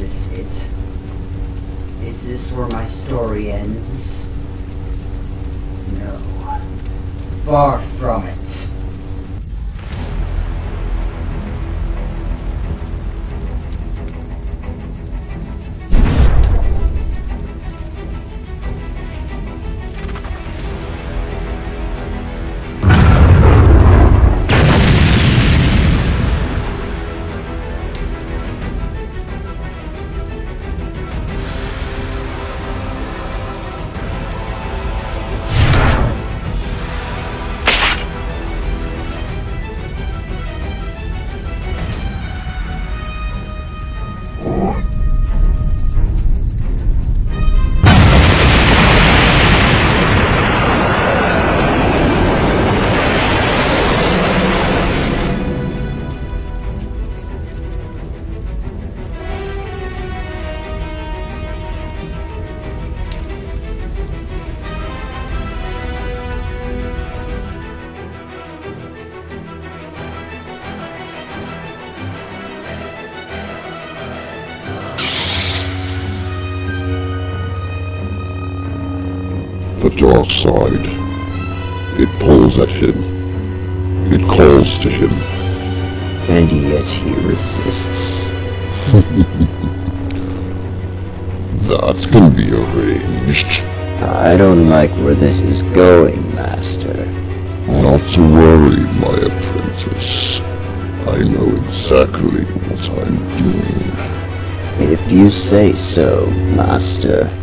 is it? Is this where my story ends? No. Far from it. The dark side. It pulls at him. It calls to him. And yet he resists. That can be arranged. I don't like where this is going, Master. Not to worry, my apprentice. I know exactly what I'm doing. If you say so, Master.